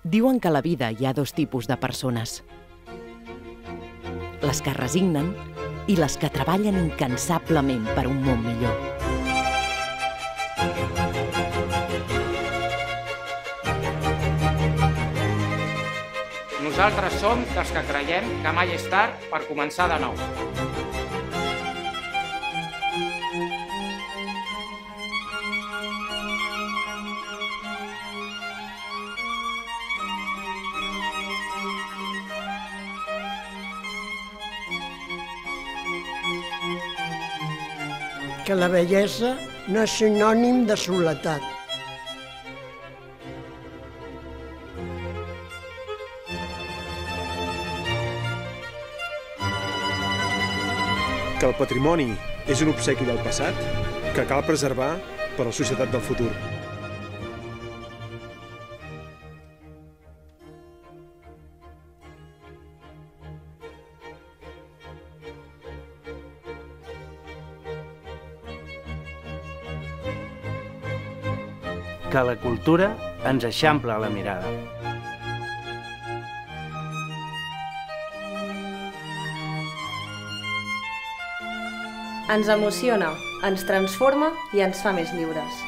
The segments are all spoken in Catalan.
Diuen que a la vida hi ha dos tipus de persones. Les que es resignen i les que treballen incansablement per un món millor. Nosaltres som dels que creiem que mai és tard per començar de nou. Que la bellesa no és sinònim de soledat. Que el patrimoni és un obsequi del passat que cal preservar per a la societat del futur. Que la cultura ens eixampla la mirada. Ens emociona, ens transforma i ens fa més lliures.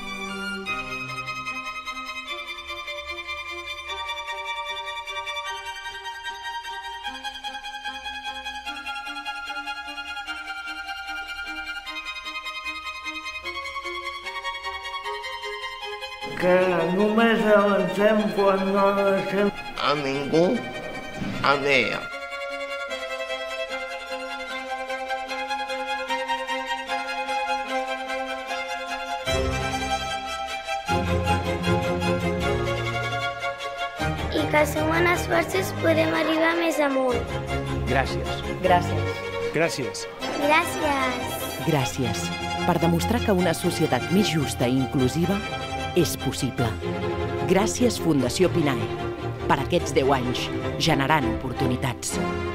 Que només avancem quan no deixem a ningú enrere. I que sumant esforços podem arribar més amunt. Gràcies. Gràcies. Gràcies. Gràcies. Gràcies per demostrar que una societat més justa i inclusiva és possible. Gràcies Fundació Pinae per aquests 10 anys generant oportunitats.